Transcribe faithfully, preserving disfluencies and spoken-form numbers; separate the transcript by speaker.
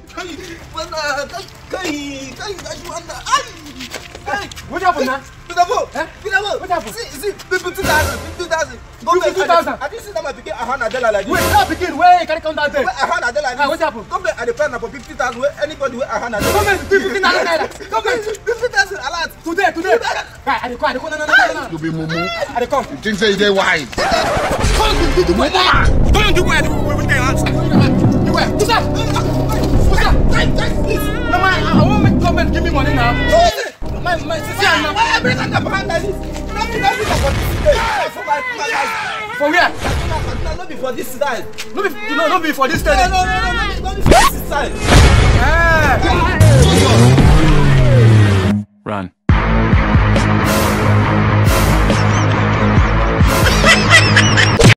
Speaker 1: What happened now? What happened?
Speaker 2: See, fifty thousand, fifty thousand.
Speaker 1: fifty thousand?
Speaker 2: I didn't see that my picking a hand Adela like this.
Speaker 1: Wait, stop begin. Wait, can I come down there?
Speaker 2: A hand Adela like this.
Speaker 1: What happened?
Speaker 2: Come back at the plan for fifty thousand. Anybody with a hand Adela.
Speaker 1: Come here, fifty thousand naira. Come here.
Speaker 2: fifty thousand a lot.
Speaker 1: Today, today. Right, I dey come, I dey come. No, no, no, no, no.
Speaker 3: You be mumu.
Speaker 1: I dey come.
Speaker 3: You think say they wise?
Speaker 1: Come do the way. Come do where we take hands. You where? Who's that? Who's that? No, man, I won't make government give me money now. My, my sister, now.
Speaker 2: Why I bring that behind like this? Don't be that for this for my my
Speaker 1: For where?
Speaker 2: No, not be for this side.
Speaker 1: No be, no, no be for this
Speaker 2: No,
Speaker 1: side.
Speaker 2: no, no, no, no, not be for this side.
Speaker 1: Ah.
Speaker 4: Run.